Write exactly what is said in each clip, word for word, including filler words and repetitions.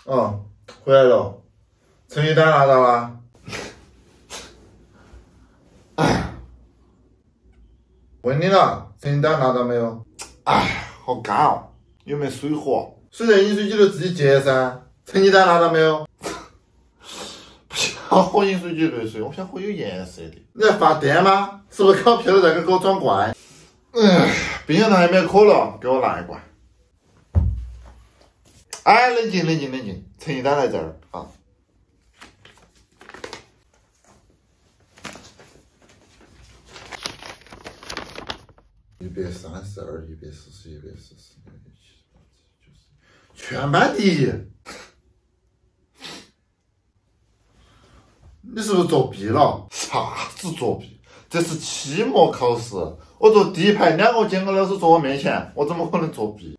哦，回来了，成绩单拿到了。问你了，成绩单拿到没有？ 哎，好干哦，有没有水喝？ 水在饮水机头自己接噻。成绩单拿到没有？ 不想喝饮水机兑水，我想喝有颜色的。 你在发癫吗？是不是考屁了在给我装怪？ 嗯，冰箱头还没有可乐，给我拿一罐。哎，冷静冷静冷静，成绩单在这儿啊。 一百三十二，一百四十，一百四十，一百七十八，九十，全班第一。你是不是作弊了？ 啥子作弊？这是期末考试，我坐第一排，两个监考老师坐我面前，我怎么可能作弊？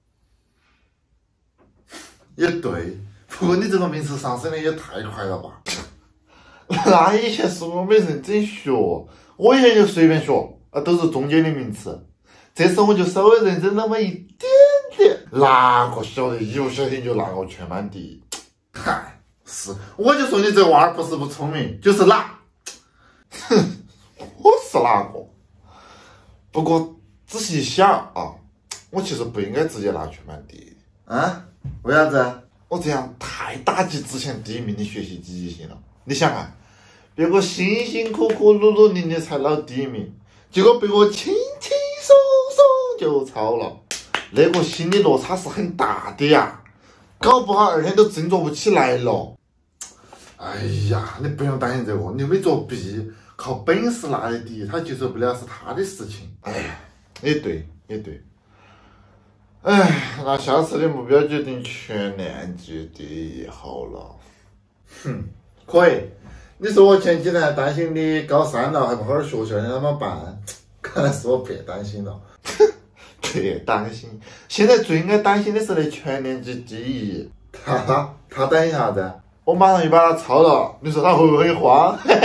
也对，不过你这个名次上升的也太快了吧？ 那以前是我没认真学，我以前就随便学，啊，都是中间的名次。这次我就稍微认真那么一点点，哪个晓得一不小心就拿个全班第一？ 嗨，是，我就说你这娃儿不是不聪明，就是懒。 哼，我是哪个？不过仔细一想啊，我其实不应该直接拿全班第一。 啊？为啥子？ 我这样太打击之前第一名的学习积极性了。你想看，别个辛辛苦苦、努努力力才拿第一名，结果被我轻轻松松就超了，那个心理落差是很大的呀，搞不好二天都振作不起来了。 哎呀，你不用担心这个，你没作弊，靠本事拿的第一，他接受不了是他的事情。 哎呀，也对，也对。哎，那下次的目标决定全年级第一好了。 哼，可以。你说我前几年担心你高三了还不好好学校，你怎么办？看来是我别担心了。 别担心，现在最应该担心的是那全年级第一。 他他担心啥子？ 我马上就把他抄了，你说他会不会慌？肯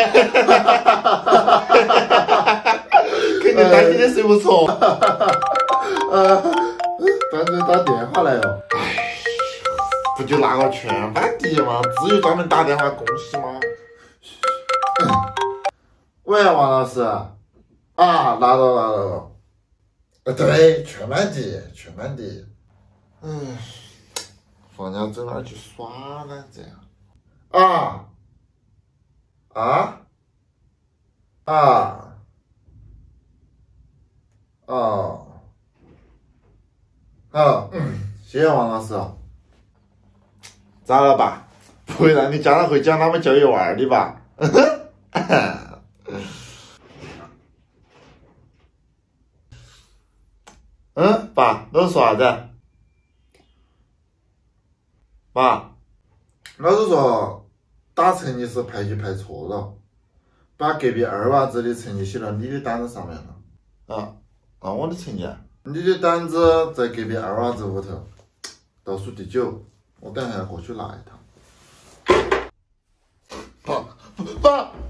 定担心的睡不着。 呃，班主任打电话来了。 哎，不就拿个全班第一吗？至于专门打电话恭喜吗？ 喂，王老师。啊，拿到拿到了。呃，对，全班第一，全班第一。 嗯，放假走哪儿去耍呢？这样。 啊啊啊哦好，嗯，谢谢王老师。 咋了吧？不会让你家长会讲他们教育娃儿的吧？嗯，爸，老师说啥子？爸， 老师说打成绩是排序排错了，把隔壁二娃子的成绩写到你的单子上面了。 啊啊，我的成绩啊？ 你的单子在隔壁二娃子屋头，倒数第九，我等下要过去拿一趟。 爸，爸。